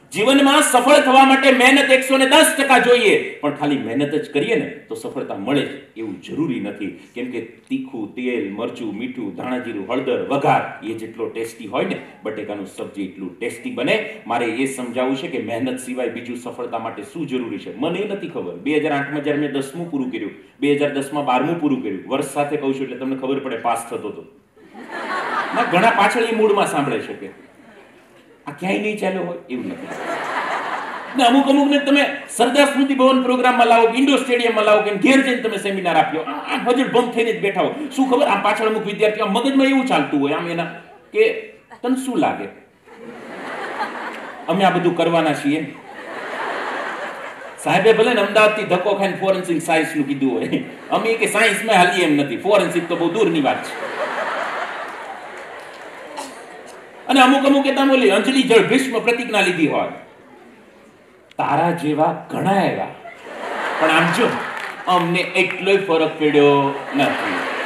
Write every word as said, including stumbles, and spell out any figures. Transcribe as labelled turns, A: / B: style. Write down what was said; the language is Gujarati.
A: જીવનમાં સફળ થવા માટે મહેનત એકસો ને દસ ટકા જોઈએ, પણ ખાલી મહેનત જ કરીએ ને તો સફળતા મળે એવું જરૂરી નથી. કેમ કે તીખું, તેલ, મરચું, મીઠું, ધાણાજીરું, હળદર, વઘાર એ જેટલો ટેસ્ટી હોય ને બટેકાનું સબ્જી એટલું ટેસ્ટી બને. મારે એ સમજાવવું છે કે મહેનત સિવાય બીજું સફળતા માટે શું જરૂરી છે. મને નથી ખબર. બે હજાર આઠમાં જ્યારે મેં દસમું પૂરું કર્યું, બે હજાર દસમાં બારમું પૂરું કર્યું, વર્ષ સાથે કહું છું એટલે તમને ખબર પડે પાસ થતો હતો. ઘણા પાછળ એ મૂડમાં સાંભળે છે કે આ ક્યાંય નહીં ચાલ્યો હોય એવું નથી. ને અમુક અમુક ને તમે સરદાર સ્મૃતિ ભવન પ્રોગ્રામમાં લાવો, ઇન્ડોર સ્ટેડિયમમાં લાવો કે ઘેર જઈને તમે સેમિનાર આપ્યો, આ હજળ ભમ થઈને જ બેઠા હો. શું ખબર આ પાછળ અમુક વિદ્યાર્થીઓ મગજમાં એવું ચાલતું હોય આમ એના કે તને શું લાગે અમે આ બધું કરવાના છીએ. સાહેબે ભલે ને અમદાવાદથી ધક્કો ખાઈને ફોરેન્સિક સાયન્સ નું કીધું હોય, અમે કે સાયન્સમાં હાલી એમ નથી, ફોરેન્સિક તો બહુ દૂરની વાત છે. અને અમુક અમુક એ તમે બોલી અંજલિ જળ ભીષ્મ પ્રતિજ્ઞા લીધી હોય, તારા જેવા ઘણા એવા, પણ આમ જો અમને એટલો ફરક પડ્યો નથી.